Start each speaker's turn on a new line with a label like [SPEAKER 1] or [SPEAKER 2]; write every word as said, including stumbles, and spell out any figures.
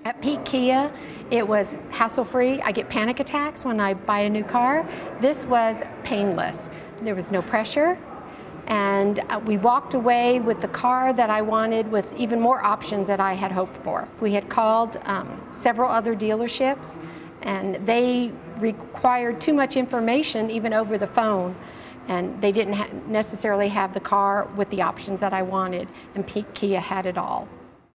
[SPEAKER 1] At Peak Kia, it was hassle-free. I get panic attacks when I buy a new car. This was painless. There was no pressure, and we walked away with the car that I wanted with even more options that I had hoped for. We had called um, several other dealerships, and they required too much information even over the phone, and they didn't ha necessarily have the car with the options that I wanted, and Peak Kia had it all.